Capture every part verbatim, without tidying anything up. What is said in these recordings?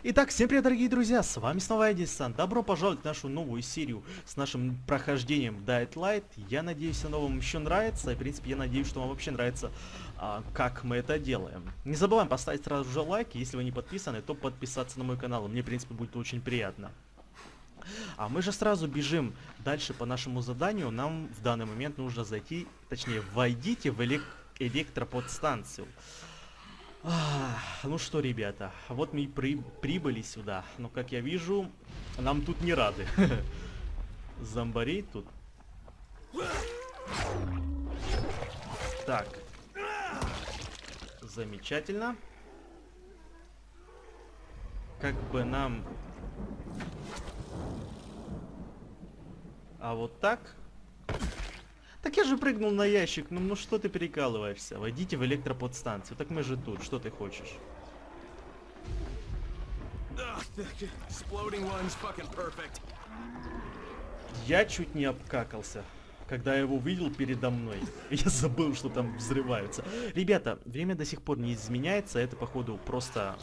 Итак, всем привет, дорогие друзья, с вами снова Эдисон. Добро пожаловать в нашу новую серию с нашим прохождением Dying Light. Я надеюсь, оно вам еще нравится, и в принципе я надеюсь, что вам вообще нравится, а, как мы это делаем. Не забываем поставить сразу же лайк, если вы не подписаны, то подписаться на мой канал, мне в принципе будет очень приятно. А мы же сразу бежим дальше по нашему заданию. Нам в данный момент нужно зайти, точнее, войдите в элек электроподстанцию. А, ну что, ребята, вот мы и при прибыли сюда. Но, как я вижу, нам тут не рады. Зомбарей тут. Так. Замечательно. Как бы нам... А вот так... Так я же прыгнул на ящик, ну, ну что ты перекалываешься? Войдите в электроподстанцию, так мы же тут, что ты хочешь? Я чуть не обкакался, когда я его увидел передо мной. Я забыл, что там взрываются. Ребята, время до сих пор не изменяется, это походу просто...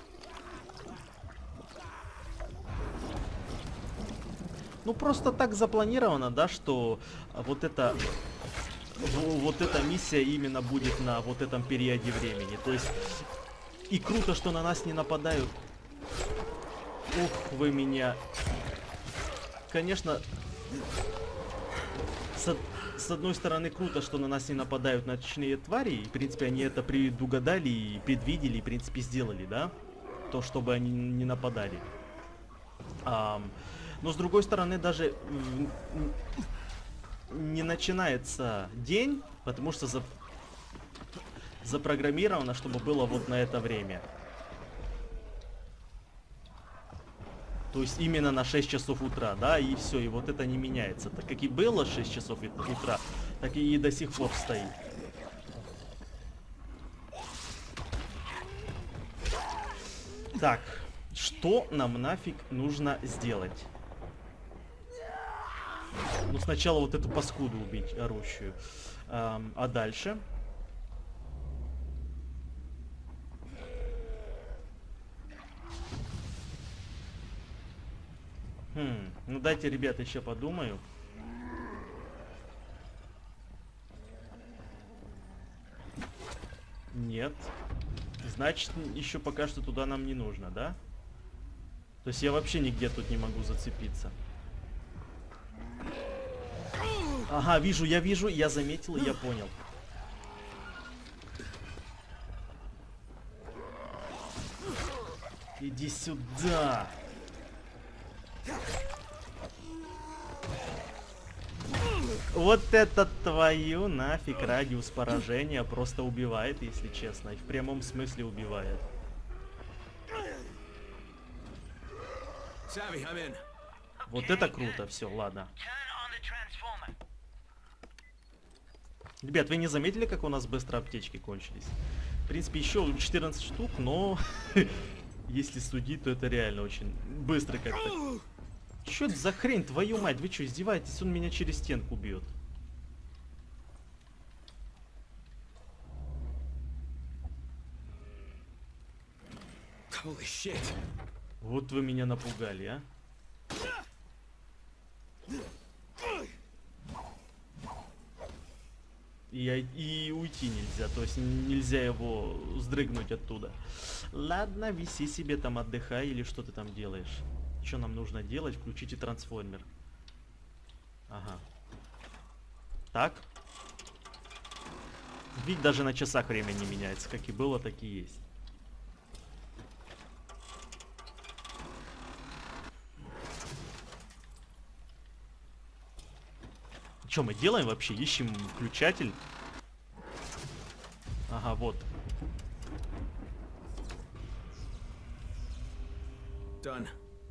Ну просто так запланировано, да, что вот это, вот эта миссия именно будет на вот этом периоде времени. То есть и круто, что на нас не нападают. Ух, вы меня. Конечно, с, с одной стороны круто, что на нас не нападают ночные твари. И, в принципе, они это предугадали и предвидели, и, в принципе, сделали, да? То, чтобы они не нападали. Um, Но с другой стороны, даже не начинается день, потому что за... запрограммировано, чтобы было вот на это время. То есть именно на шесть часов утра, да, и все, и вот это не меняется. Так как и было шесть часов утра, так и до сих пор стоит. Так, что нам нафиг нужно сделать? Ну, сначала вот эту паскуду убить, орущую. Эм, а дальше? Хм, ну дайте, ребята, еще подумаю. Нет. Значит, еще пока что туда нам не нужно, да? То есть я вообще нигде тут не могу зацепиться. Ага, вижу, я вижу, я заметил, я понял. Иди сюда. Вот это твою нафиг радиус поражения просто убивает, если честно. И в прямом смысле убивает. Вот это круто, все, ладно. Ребят, вы не заметили, как у нас быстро аптечки кончились? В принципе, еще четырнадцать штук, но если судить, то это реально очень быстро как-то. Чё это за хрень, твою мать? Вы что, издеваетесь? Он меня через стенку бьет. Вот вы меня напугали, а? И, и уйти нельзя, то есть нельзя его сдрыгнуть оттуда. Ладно, виси себе там, отдыхай, или что ты там делаешь. Что нам нужно делать? Включите трансформер. Ага. Так. Ведь даже на часах время не меняется. Как и было, так и есть. Что мы делаем вообще? Ищем включатель. Ага, вот. Done.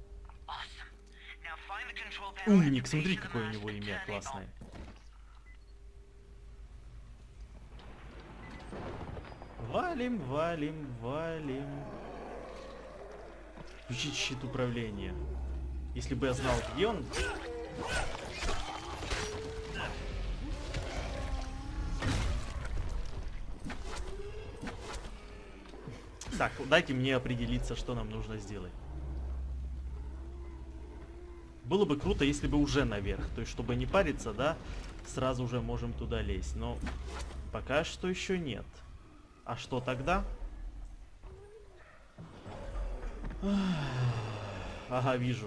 Умник, смотри, какое у него имя классное. Валим, валим, валим. Включить щит управления. Если бы я знал, где он... Так, дайте мне определиться, что нам нужно сделать. Было бы круто, если бы уже наверх. То есть, чтобы не париться, да, сразу же можем туда лезть. Но пока что еще нет. А что тогда? Ага, вижу.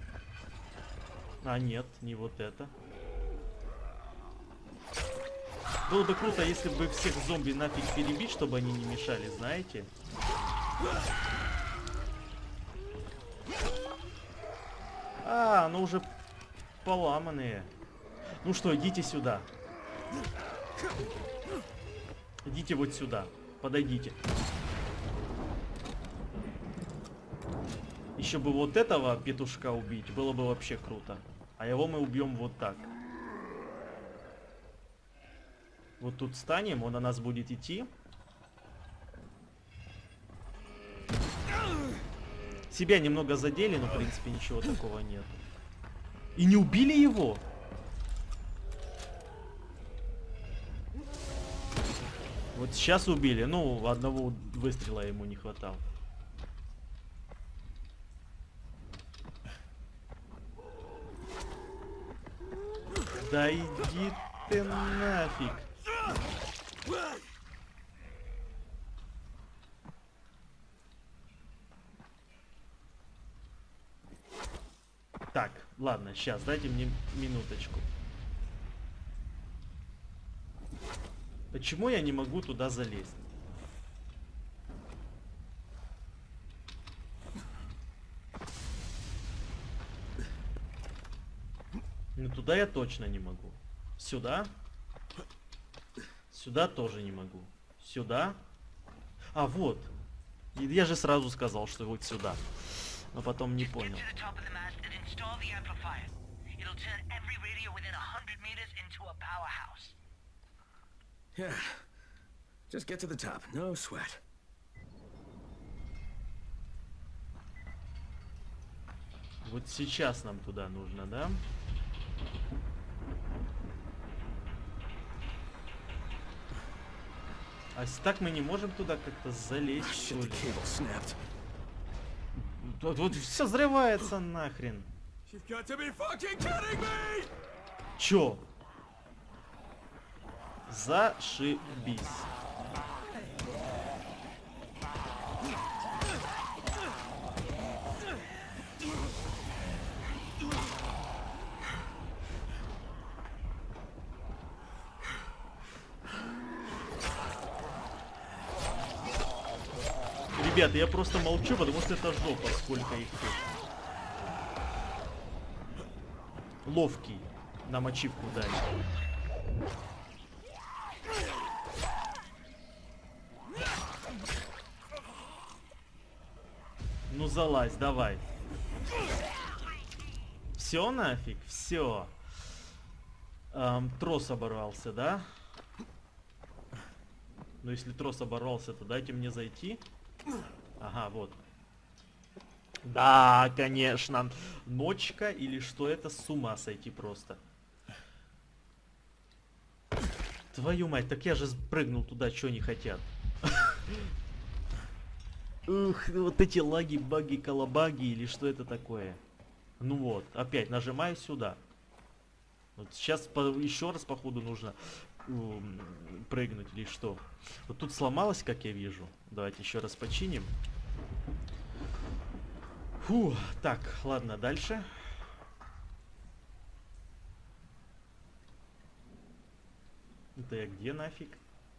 А, нет, не вот это. Было бы круто, если бы всех зомби нафиг перебить, чтобы они не мешали, знаете? А, ну уже поломанные. Ну что, идите сюда. Идите вот сюда. Подойдите. Еще бы вот этого петушка убить, было бы вообще круто. А его мы убьем вот так. Вот тут станем, он на нас будет идти. Себя немного задели, но в принципе ничего такого нет. И не убили его? Вот сейчас убили. Ну, одного выстрела ему не хватало. Да иди ты нафиг. Так, ладно, сейчас, дайте мне минуточку. Почему я не могу туда залезть? Ну туда я точно не могу. Сюда? Сюда тоже не могу. Сюда? А, вот. Я же сразу сказал, что вот сюда. Но потом не понял. Yeah. Just get to the top. No sweat. Вот сейчас нам туда нужно, да? А так мы не можем туда как-то залезть, что ли? Вот, вот все взрывается нахрен. Чё? Зашибись. Ребята, я просто молчу, потому что это жопа, сколько их тут. Ловкий. Нам ачивку дали. Ну залазь, давай. Все нафиг, все. Эм, трос оборвался, да? Ну если трос оборвался, то дайте мне зайти. Ага, вот. Да, конечно. Ночка или что это, с ума сойти просто. Твою мать, так я же прыгнул туда, что не хотят. Ух, вот эти лаги, баги, колобаги или что это такое. Ну вот, опять нажимаю сюда. Вот сейчас по, еще раз походу нужно um, прыгнуть или что. Вот тут сломалось, как я вижу. Давайте еще раз починим. Фу, так, ладно, дальше. Это я где нафиг?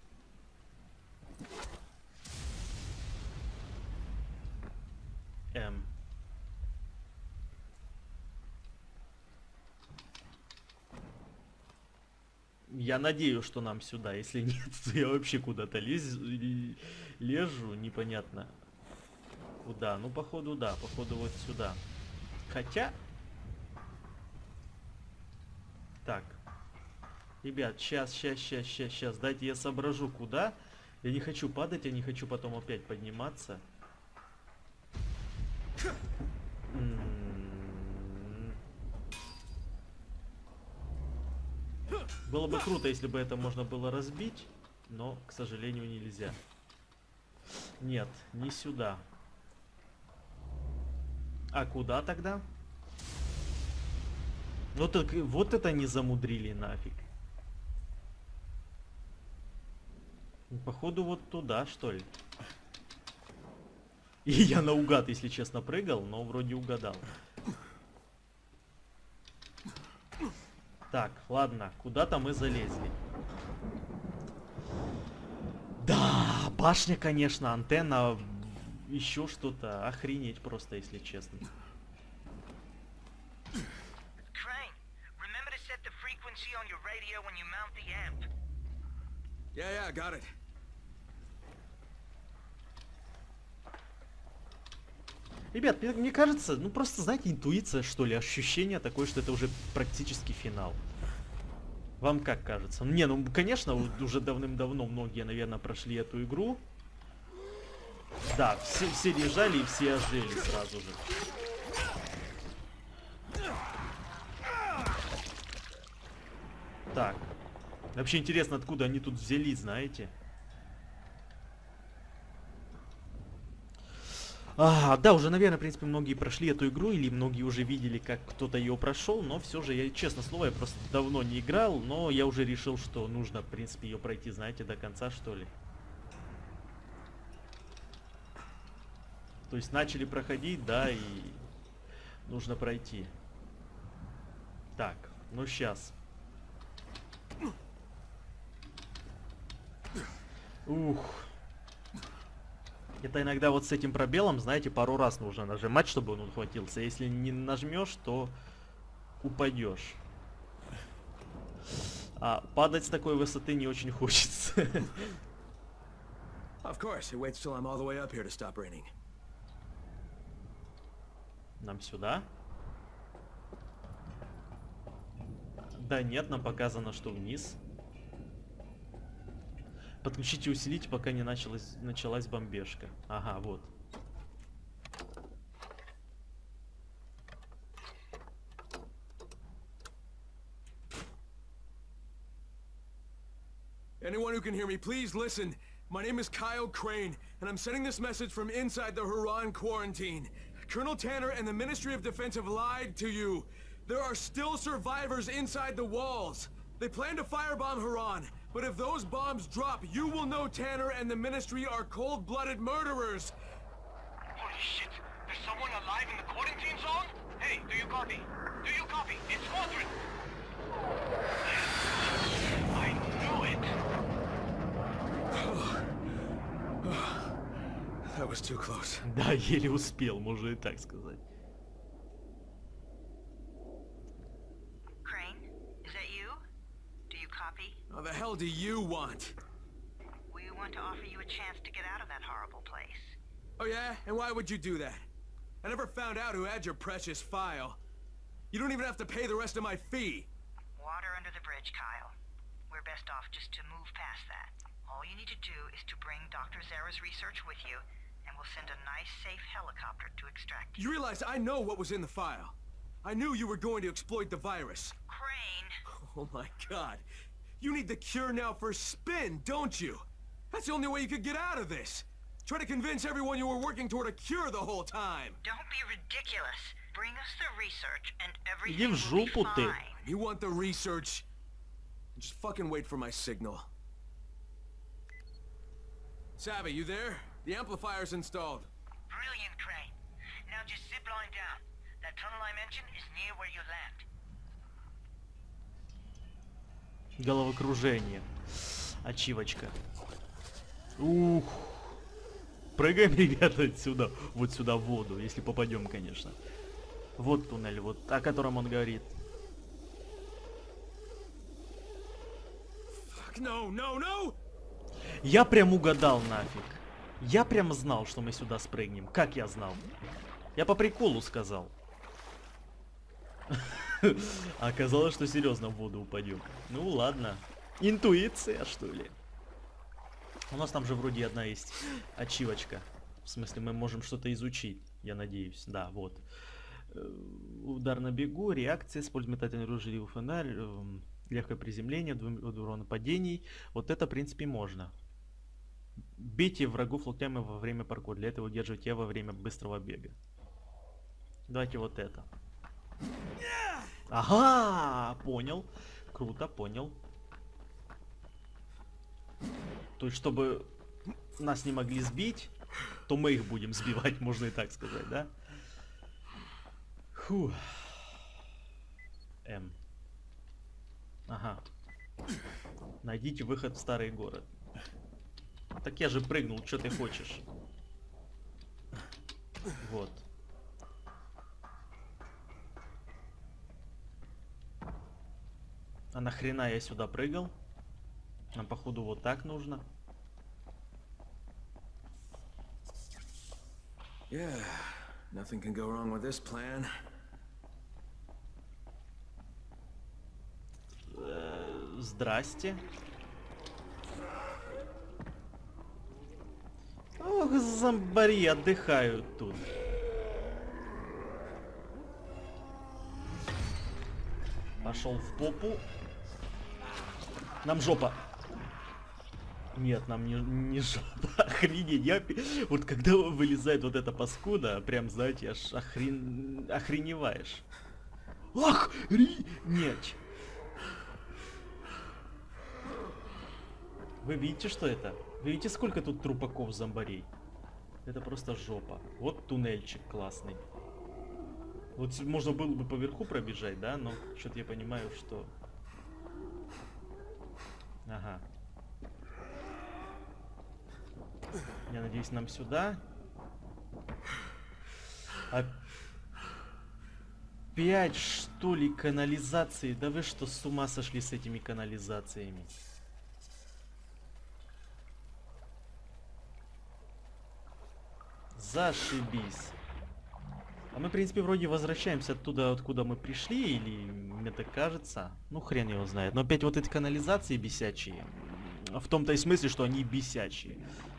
М. Я надеюсь, что нам сюда. Если нет, то я вообще куда-то лез, лежу, непонятно. Куда? Ну, походу, да. Походу, вот сюда. Хотя... Так. Ребят, сейчас, сейчас, сейчас, сейчас, сейчас. Дайте я соображу, куда. Я не хочу падать, я не хочу потом опять подниматься. Было бы круто, если бы это можно было разбить, но, к сожалению, нельзя. Нет, не сюда. А куда тогда? Вот, так, вот это не замудрили нафиг. Походу вот туда, что ли. И я наугад, если честно, прыгал, но вроде угадал. Так, ладно, куда-то мы залезли. Да, башня, конечно, антенна, еще что-то. Охренеть просто, если честно. Yeah, yeah, got it. Ребят, мне, мне кажется, ну просто, знаете, интуиция, что ли, ощущение такое, что это уже практически финал. Вам как кажется? Не, ну, конечно, уже давным-давно многие, наверное, прошли эту игру. Да, все, все лежали и все ожили сразу же. Так. Вообще интересно, откуда они тут взялись, знаете? А, да, уже, наверное, в принципе, многие прошли эту игру, или многие уже видели, как кто-то ее прошел, но все же, я, честно слово, я просто давно не играл, но я уже решил, что нужно, в принципе, ее пройти, знаете, до конца, что ли. То есть начали проходить, да, и нужно пройти. Так, ну сейчас. Ух. Это иногда вот с этим пробелом, знаете, пару раз нужно нажимать, чтобы он ухватился. Если не нажмешь, то упадешь. А падать с такой высоты не очень хочется. Of course, it waits till I'm all the way up here to stop raining. Нам сюда? Да нет, нам показано, что вниз. Подключите усилитель, пока не началась, началась бомбежка. Ага, вот. Anyone who can hear me, please listen. My name is Kyle Crane, and I'm sending this message from inside the Huron quarantine. Colonel Tanner and the Ministry of Defense have lied to you. There are still survivors inside the walls. They plan to firebomb Huron, but if those bombs drop, you will know Tanner and the Ministry are cold-blooded murderers. Holy shit! There's someone alive in the quarantine zone? Hey, do you copy? Do you copy? It's Squadron! I knew it! That was too close. Да, еле успел, можно и так сказать. How the hell do you want? We want to offer you a chance to get out of that horrible place. Oh yeah? And why would you do that? I never found out who had your precious file. You don't even have to pay the rest of my fee. Water under the bridge, Kyle. We're best off just to move past that. All you need to do is to bring Doctor Zara's research with you, and we'll send a nice, safe helicopter to extract you. You realize I know what was in the file. I knew you were going to exploit the virus. Crane! Oh my god. You need the cure now for spin, don't you? That's the only way you could get out of this. Try to convince everyone you were working toward a cure the whole time. Don't be ridiculous. Bring us the research and Иди everything в will be жопу ты. fine. You want the research? Just fucking wait for my signal. Savvy, you there? The amplifier's installed. Brilliant, Crane. Now just zip line down. That tunnel I mentioned is near where you land. Головокружение. Ачивочка. Ух. Прыгаем, ребята, отсюда. Вот сюда в воду, если попадем, конечно. Вот туннель, вот о котором он говорит. Fuck no, no, no! Я прям угадал нафиг. Я прям знал, что мы сюда спрыгнем. Как я знал? Я по приколу сказал. А оказалось, что серьезно в воду упадем. Ну ладно. Интуиция, что ли? У нас там же вроде одна есть ачивочка. В смысле, мы можем что-то изучить. Я надеюсь. Да, вот. Удар на бегу, реакция, используем метательное оружие, фонарь, легкое приземление, урона падений. Вот это, в принципе, можно. Бейте врагов локтями во время паркура. Для этого удерживайте во время быстрого бега. Давайте вот это. Ага, понял. Круто, понял. То есть, чтобы нас не могли сбить, то мы их будем сбивать, можно и так сказать, да? Фу. М. Ага. Найдите выход в старый город. Так я же прыгнул, что ты хочешь? Вот. А нахрена я сюда прыгал? Нам походу вот так нужно. Yeah, nothing can go wrong with this plan. Э, здрасте. Ох, зомбари отдыхают тут. Пошел в попу. Нам жопа. Нет, нам не, не жопа. Охренеть. Я, вот когда вылезает вот эта паскуда, прям, знаете, аж охрен, охреневаешь. Ах! Ри... Нет. Вы видите, что это? Вы видите, сколько тут трупаков зомбарей? Это просто жопа. Вот туннельчик классный. Вот можно было бы поверху пробежать, да? Но что-то я понимаю, что... Ага. Я надеюсь, нам сюда. Опять, что ли, канализации? Да вы что, с ума сошли с этими канализациями? Зашибись. А мы, в принципе, вроде возвращаемся оттуда, откуда мы пришли, или мне так кажется. Ну, хрен его знает. Но опять вот эти канализации бесячие. В том-то и смысле, что они бесячие.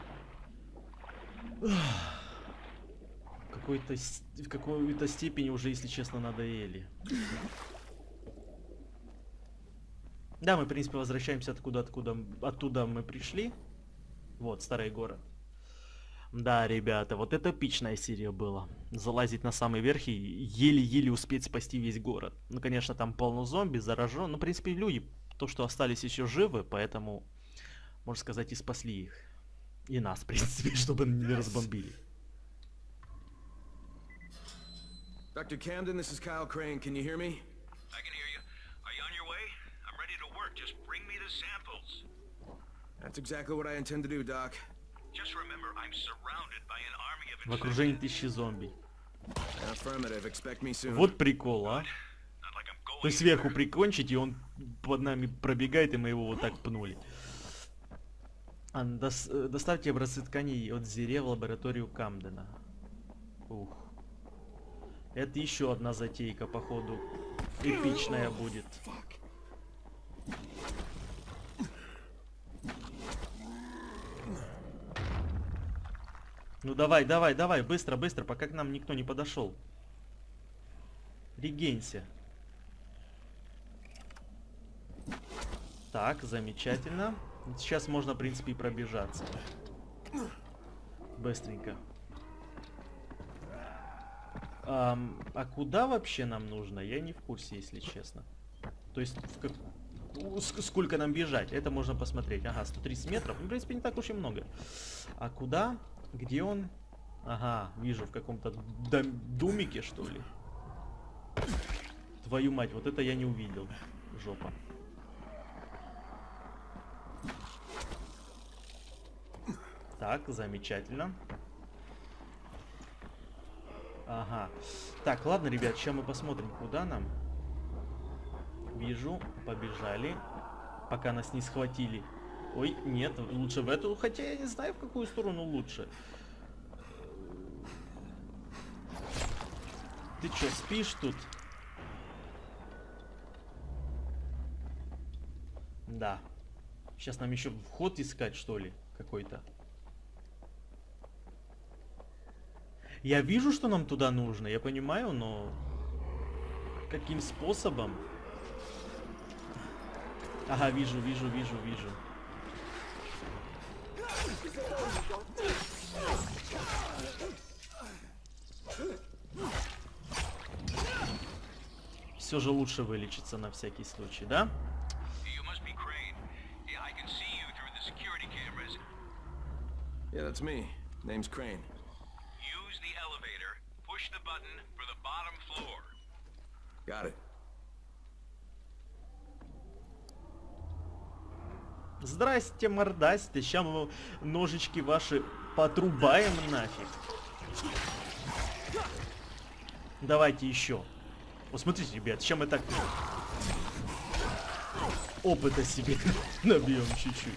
Какой-то, в какой-то степени уже, если честно, надоели. Да, мы, в принципе, возвращаемся откуда, откуда, оттуда мы пришли. Вот, старый город. Да, ребята, вот это эпичная серия была. Залазить на самый верх и еле-еле успеть спасти весь город. Ну, конечно, там полно зомби, заражен. Ну, в принципе, люди, то, что остались еще живы, поэтому, можно сказать, и спасли их. И нас, в принципе, чтобы не разбомбили. Doctor Camden, this is Kyle Crane. Can you hear me? I can hear you. Are you on your way? I'm ready to work. Just bring me the samples. That's exactly what I intend to do, Doc. Just remember, I'm surrounded by an army of В окружении тысячи зомби. Affirmative. Expect me soon. Вот прикол, а? Not like I'm going То есть сверху прикончить, и он под нами пробегает, и мы его вот так пнули. А, дос, доставьте образцы тканей от Зире в лабораторию Камдена. Ух. Это еще одна затейка, походу. Эпичная будет. Ну давай, давай, давай, быстро, быстро, пока к нам никто не подошел. Регенься. Так, замечательно. Сейчас можно, в принципе, и пробежаться. Быстренько. Ам, а куда вообще нам нужно? Я не в курсе, если честно. То есть, в как... сколько нам бежать? Это можно посмотреть. Ага, сто тридцать метров. Ну, в принципе, не так уж и много. А куда? Где он? Ага, вижу, в каком-то домике, что ли. Твою мать, вот это я не увидел. Жопа. Так, замечательно. Ага. Так, ладно, ребят, сейчас мы посмотрим, куда нам. Вижу, побежали. Пока нас не схватили. Ой, нет, лучше в эту, хотя я не знаю, в какую сторону лучше. Ты чё, спишь тут? Да. Сейчас нам еще вход искать, что ли, какой-то. Я вижу, что нам туда нужно, я понимаю, но... Каким способом? Ага, вижу, вижу, вижу, вижу. Все же лучше вылечиться на всякий случай, да? You must be Crane. Yeah, I can see you through the security cameras. Yeah, that's me. Name's Crane. Use the elevator. Push the button for the bottom floor. Got it. Здрасте, мордасте. Ща мы ножички ваши потрубаем нафиг. Давайте еще. Вот смотрите, ребят, сейчас мы так опыта себе набьем чуть-чуть.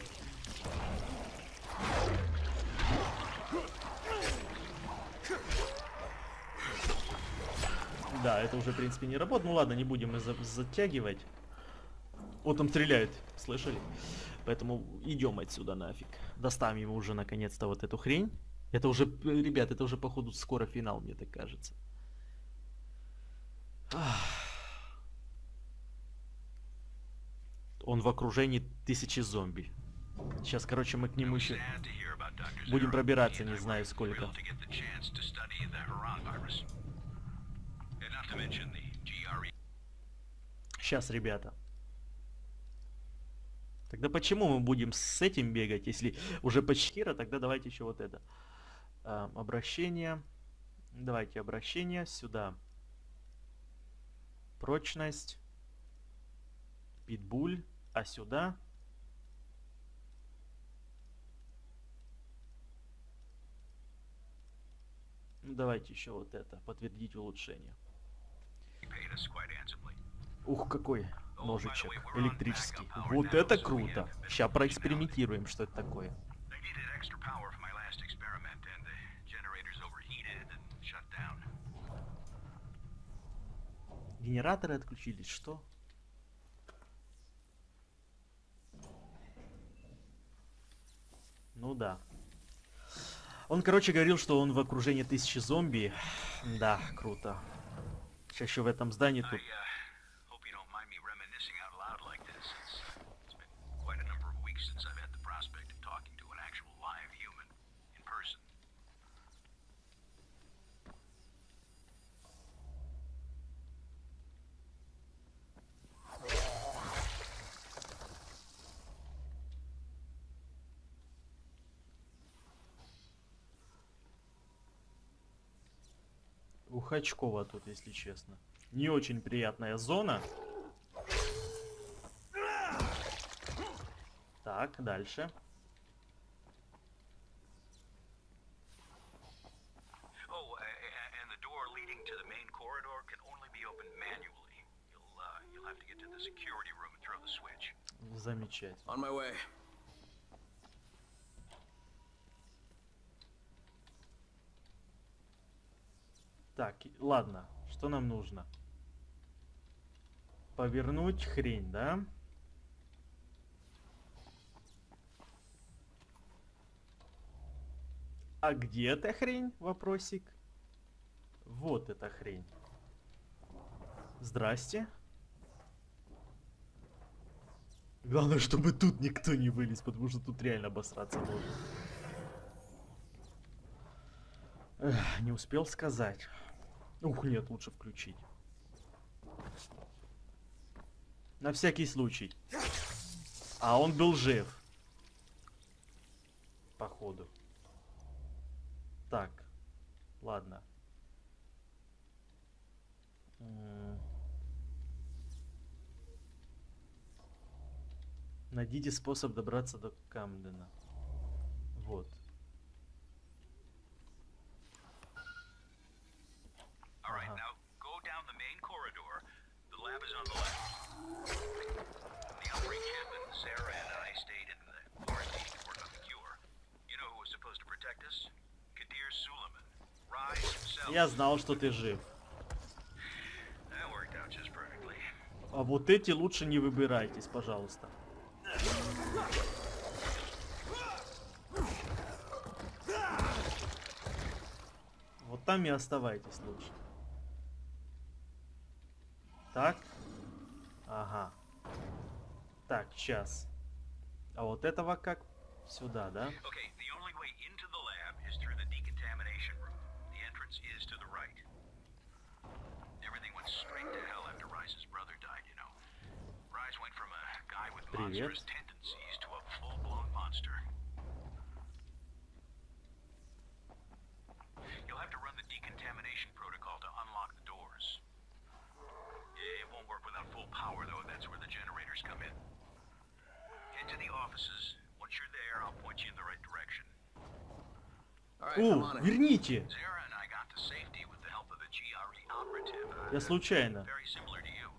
Да, это уже, в принципе, не работает. Ну ладно, не будем мы за затягивать. Вот там стреляют, слышали? Поэтому идем отсюда нафиг. Доставим ему уже наконец-то вот эту хрень. Это уже, ребят, это уже походу скоро финал, мне так кажется. Он в окружении тысячи зомби. Сейчас, короче, мы к нему еще будем пробираться, не знаю сколько. Сейчас, ребята. Тогда почему мы будем с этим бегать, если уже почти, тогда давайте еще вот это. А, обращение. Давайте обращение сюда. Прочность. Питбуль. А сюда. Ну, давайте еще вот это. Подтвердить улучшение. Ух, какой ножичек электрический. Вот это круто. Сейчас проэкспериментируем, что это такое. Генераторы отключились, что? Ну да. Он, короче, говорил, что он в окружении тысячи зомби. Да, круто. Сейчас еще в этом здании тут. Ухачково тут, если честно. Не очень приятная зона. Так, дальше. Замечательно. Так, ладно, что нам нужно? Повернуть хрень, да? А где эта хрень? Вопросик. Вот эта хрень. Здрасте. Главное, чтобы тут никто не вылез, потому что тут реально обосраться можно. Эх, не успел сказать. Ух, нет, лучше включить. На всякий случай. А он был жив. Походу. Так. Ладно. Найдите способ добраться до Камдена. Вот. Ага. Я знал, что ты жив. А вот эти лучше не выбирайтесь, пожалуйста. Вот там и оставайтесь лучше. Так. Ага. Так, сейчас. А вот этого как? Сюда, да? entrance is to the right. Everything went straight to hell after Rice's brother died, you know. Rice went from a guy with Привет. monstrous tendencies to a full-blown monster. You'll have to run the decontamination protocol to unlock the doors. It won't work without full power, though. That's where the generators come in. Head to the offices. Once you're there, I'll point you in the right direction. All right, I'm О, on it. верните! Zara and I got to safety with the help of a G R E operative. Uh, Я случайно. very similar to you.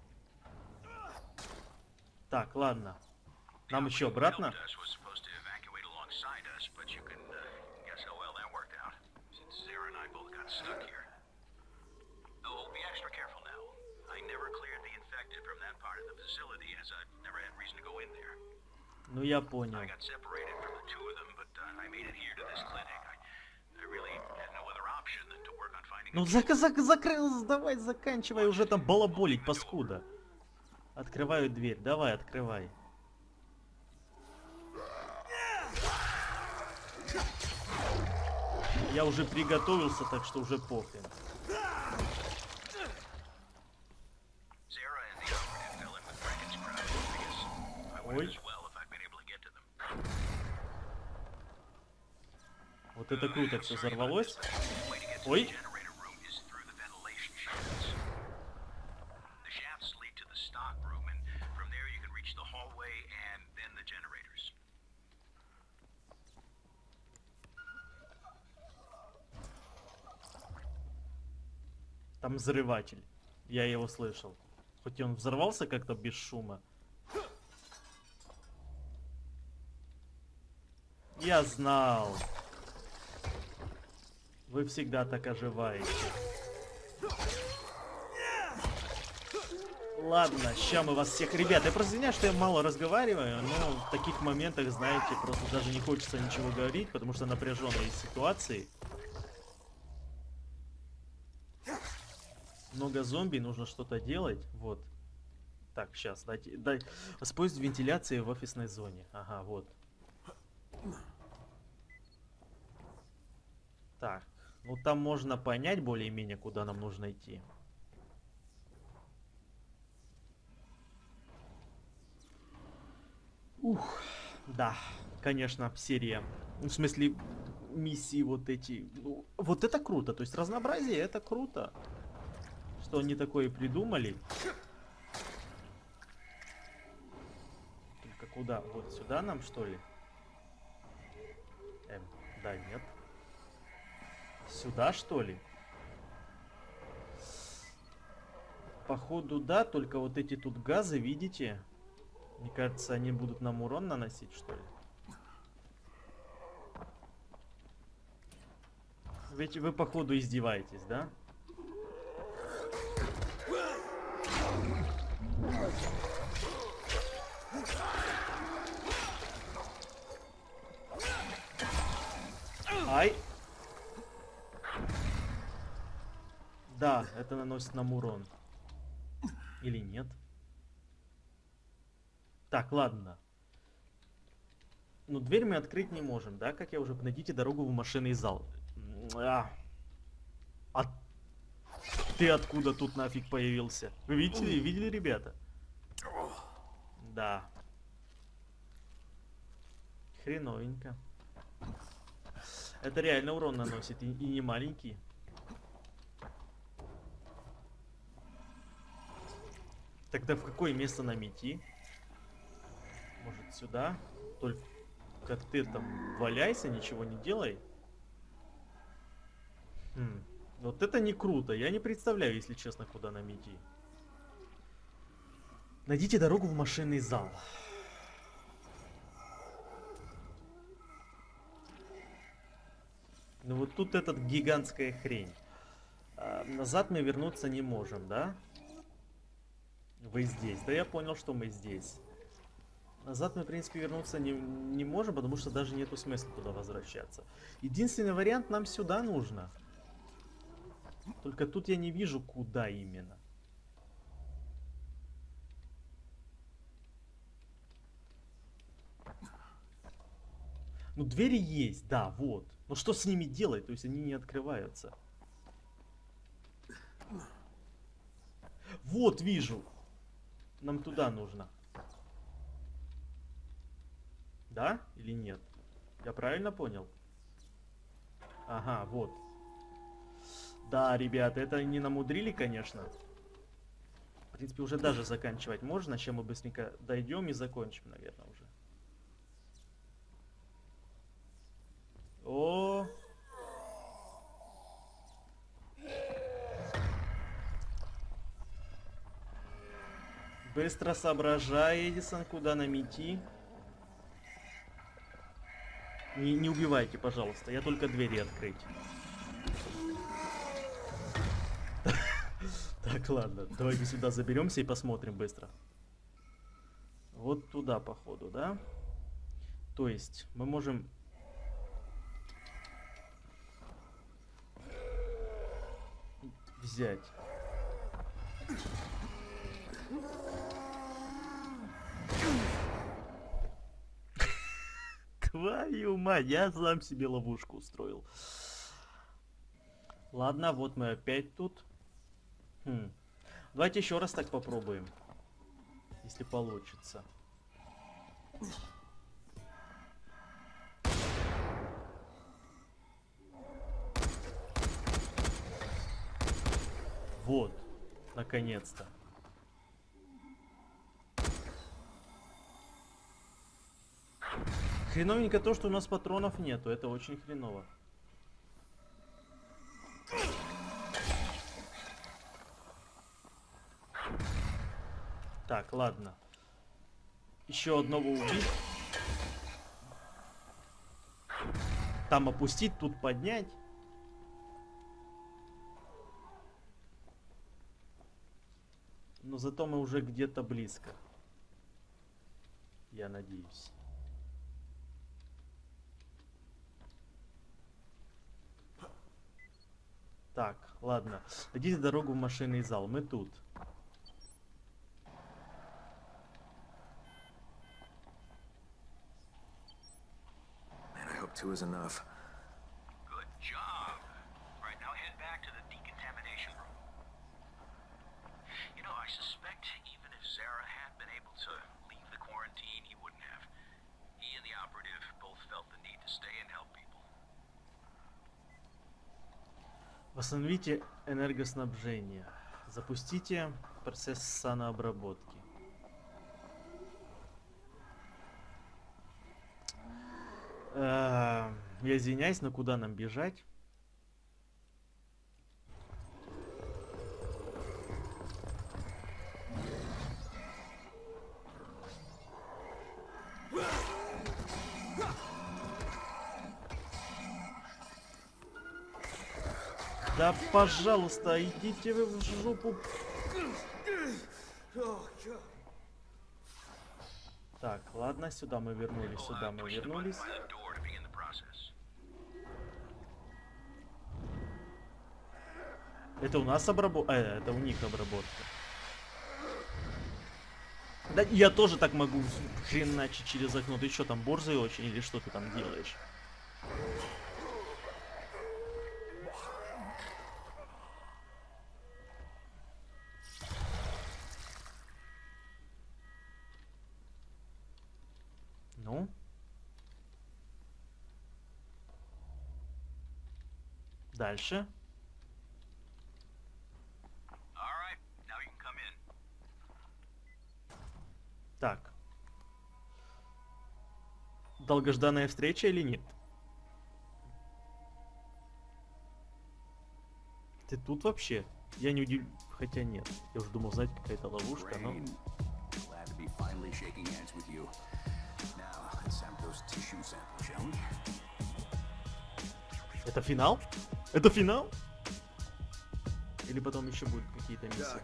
Так, ладно. The Нам еще operative who обратно? helped us was supposed to evacuate alongside us, but you can uh, guess how well that worked out, since Zara and I both got stuck here. Oh, be extra careful now. I never cleared the infected from that part of the facility, as I never had reason to go in there. Ну я понял. I got separated from the two of them, but uh, I made it here to this clinic. I, I really had no other option than to work on finding Ну a зак зак закрыл, давай заканчивай уже там балаболить, паскуда. Открываю дверь, давай, открывай. Я уже приготовился, так что уже похрен. Zara and the operative fell in with Brecken's crowd. I guess I would Ой. as well if I'd been able to get to them. Вот это круто, все взорвалось. The way to get to Ой. the generator room is through the ventilation shafts. The shafts lead to the stock room, and from there you can reach the hallway and then the generators. Там взрыватель. Я его слышал. Хоть и он взорвался как-то без шума. Я знал. Вы всегда так оживаете. Ладно, ща мы вас всех... Ребят, я просто извиняюсь, что я мало разговариваю, но в таких моментах, знаете, просто даже не хочется ничего говорить, потому что напряженные ситуации. Много зомби, нужно что-то делать. Вот. Так, сейчас, дайте... Дай... Воспользуйтесь вентиляцией в офисной зоне. Ага, вот. Так, ну там можно понять более-менее, куда нам нужно идти. Ух, да, конечно, серия. Ну, в смысле, миссии вот эти. Ну, вот это круто, то есть разнообразие это круто. Что они такое придумали. Только куда? Вот сюда нам, что ли? Эм, да, нет. Сюда, что ли? Походу, да, только вот эти тут газы, видите? Мне кажется, они будут нам урон наносить, что ли? Ведь вы, походу, издеваетесь, да? Ай! Да, это наносит нам урон. Или нет? Так, ладно. Ну, дверь мы открыть не можем, да? Как я уже... Найдите дорогу в машинный зал. А, а ты откуда тут нафиг появился? Вы видели, видели, ребята? Да. Хреновенько. Это реально урон наносит, и, и не маленький. Тогда в какое место нам идти? Может, сюда? Только ты там валяйся, ничего не делай. Хм. Вот это не круто. Я не представляю, если честно, куда нам идти. Найдите дорогу в машинный зал. Ну вот тут эта гигантская хрень. А, назад мы вернуться не можем, да? Вы здесь. Да я понял, что мы здесь. Назад мы, в принципе, вернуться не, не можем, потому что даже нету смысла туда возвращаться. Единственный вариант, нам сюда нужно. Только тут я не вижу, куда именно. Ну, двери есть, да, вот. Но что с ними делать? То есть они не открываются. Вот, вижу. Нам туда нужно. Да? Или нет? Я правильно понял? Ага, вот. Да, ребята, это не намудрили, конечно. В принципе, уже даже заканчивать можно. Чем мы быстренько дойдем и закончим, наверное, уже. О! Быстро соображай, Эдисон, куда нам идти. Не, не убивайте, пожалуйста. Я только двери открыть. Так, ладно. Давайте сюда заберемся и посмотрим быстро. Вот туда, походу, да? То есть, мы можем... взять. Твою мать, я сам себе ловушку устроил. Ладно, вот мы опять тут. Хм. Давайте еще раз так попробуем. Если получится. Вот, наконец-то. Хреновенько то, что у нас патронов нету. Это очень хреново. Так, ладно. Еще одного убить. Там опустить, тут поднять. Но зато мы уже где-то близко. Я надеюсь. Так, ладно. Найдите дорогу в машинный зал. Мы тут. Man, I hope two is enough. Good job. Right, now head back to the decontamination room. You know, I suspect even if Zara had been able to leave the quarantine, he wouldn't have. He and the operative both felt the need to stay and help people. Восстановите энергоснабжение. Запустите процесс санообработки. Э-э, я извиняюсь, но куда нам бежать? Да, пожалуйста, идите вы в жопу. Так, ладно, сюда мы вернулись, сюда мы вернулись. Это у нас обработка? А, это у них обработка. Да, я тоже так могу хреначить через окно. Ты что там, борзый очень или что ты там делаешь? Ну? Дальше. Так. Долгожданная встреча или нет? Ты тут вообще? Я не удивлюсь. Хотя нет. Я уже думал, знаете, какая-то ловушка, но... Это финал? Это финал? Или потом еще будут какие-то миссии?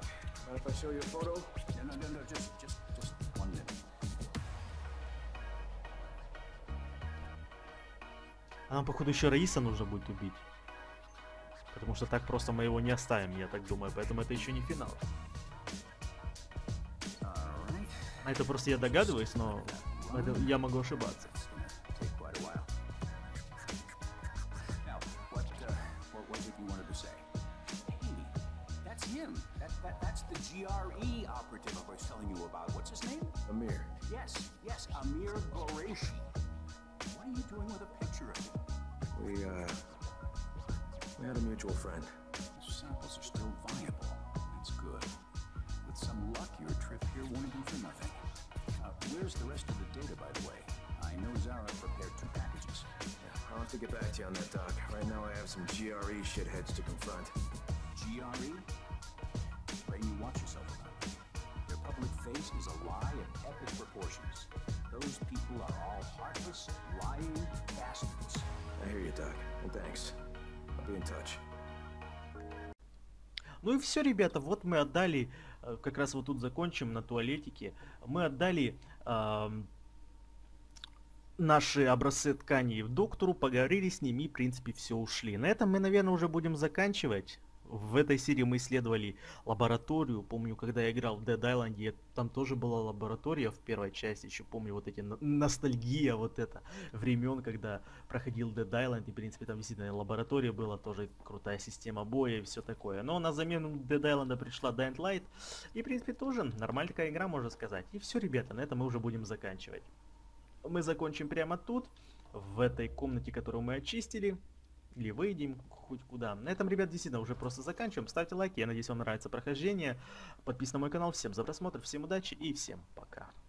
А нам, походу, еще Раиса нужно будет убить. Потому что так просто мы его не оставим, я так думаю. Поэтому это еще не финал. Это просто я догадываюсь, но это я могу ошибаться. him. That, that, that's the G R E operative I was telling you about. What's his name? Amir. Yes, yes, Amir Qureshi. What are you doing with a picture of him? We, uh... We had a mutual friend. The samples are still viable. That's good. With some luck, your trip here won't have been for nothing. Uh, where's the rest of the data, by the way? I know Zara prepared two packages. Yeah, I'll have to get back to you on that, Doc. Right now I have some G R E shitheads to confront. G R E? Pray you watch yourself about it. Their public face is a lie of epic proportions. Those people are all heartless, lying bastards. I hear you, Doc. And thanks. I'll be in touch. Ну и все, ребята, вот мы отдали, как раз вот тут закончим на туалетике, мы отдали э, наши образцы тканей в доктору, поговорили с ними и, в принципе, все, ушли. На этом мы, наверное, уже будем заканчивать. В этой серии мы исследовали лабораторию. Помню, когда я играл в Dead Island, там тоже была лаборатория в первой части. Еще помню вот эти ностальгия вот это времен, когда проходил Dead Island. И, в принципе, там действительно лаборатория была, тоже крутая система боя и все такое. Но на замену Dead Island пришла Dying Light. И, в принципе, тоже нормальная такая игра, можно сказать. И все, ребята, на этом мы уже будем заканчивать. Мы закончим прямо тут, в этой комнате, которую мы очистили. Или выйдем хоть куда. На этом, ребят, действительно уже просто заканчиваем. Ставьте лайки, я надеюсь, вам нравится прохождение. Подписывайтесь на мой канал. Всем за просмотр, всем удачи и всем пока.